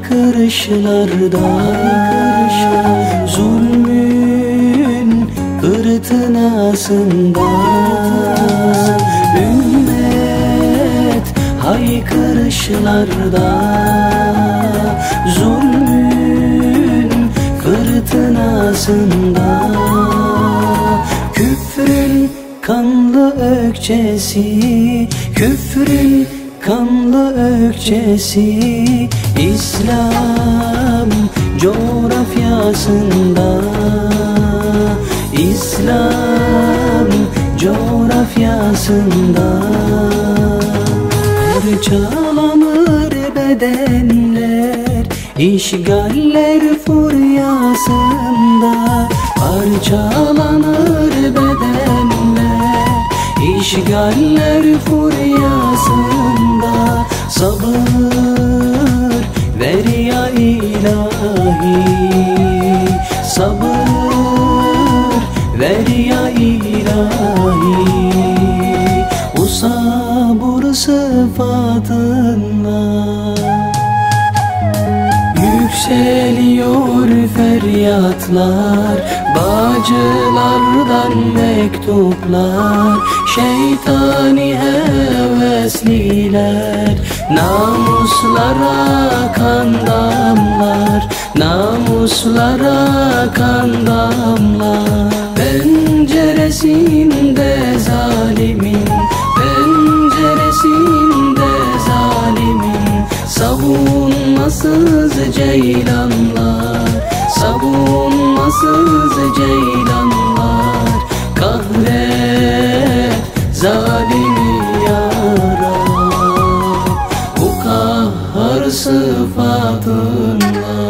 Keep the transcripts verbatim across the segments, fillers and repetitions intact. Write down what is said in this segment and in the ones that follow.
haykırışlarda, zulmün fırtınasında, ümmet haykırışlarda, zulmün fırtınasında, küfrün kanlı ökçesi, küfrün kanlı ökçesi, İslam coğrafyasında, İslam coğrafyasında parçalanır bedenler, işgaller furyasında, parçalanır bedenler, işgaller furyasında. Sabır ver ya ilahi, sabır ver ya ilahi, o sabır sıfatınla. Yükseliyor feryatlar, bacılardan mektuplar, şeytani hevesliler namuslara kan damlar, namuslara kan damlar. Penceresinde zalimin, penceresinde zalimin, savunmasız ceylanlar, savunmasız ceylanlar. Kahret zalimi ya Rab, bu kahhar sıfatınla.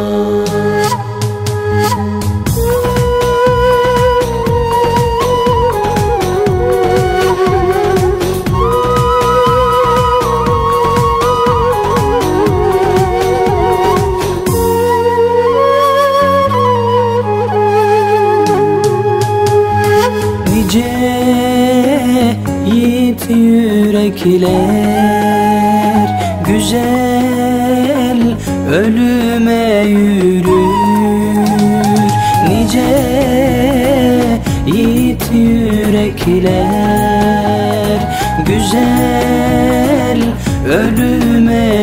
Yiğit yürekler güzel ölüme yürür, nice yiğit yürekler güzel ölüme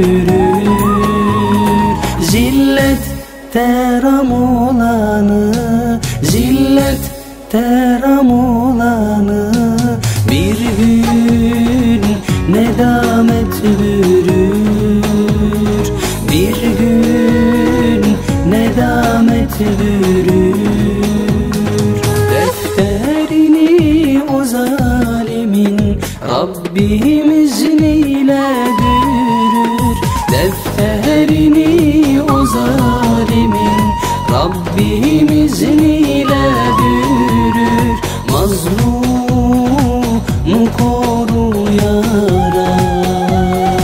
yürür. Zillet teram olanı, zillet teram olanı bir gün nedamet bürür, bir gün nedamet bürür. Defterini o zalimin Rabbim izniyle dürür, defterini o zalimin Rabbim izniyle dürür. Mazlumu koru ya Rab,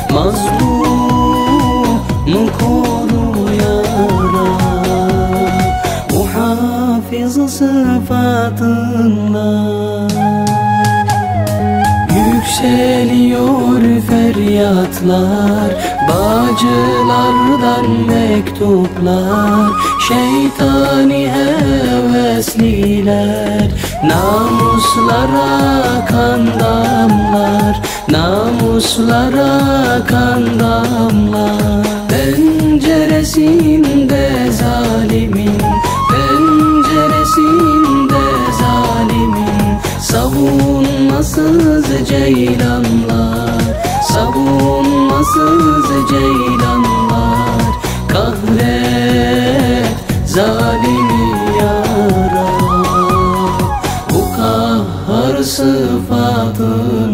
mazlumu koru ya Rab, muhafiz sıfatınla. Yükseliyor feryatlar, bacılardan mektuplar, şeytani hevesliler namuslara kan damlar, namuslara kan damlar. Penceresinde zalimin, penceresinde zalimin, savunmasız ceylanlar, savunmasız ceylanlar. Kahret zalimi ya Rab, bu kahhar sıfatı.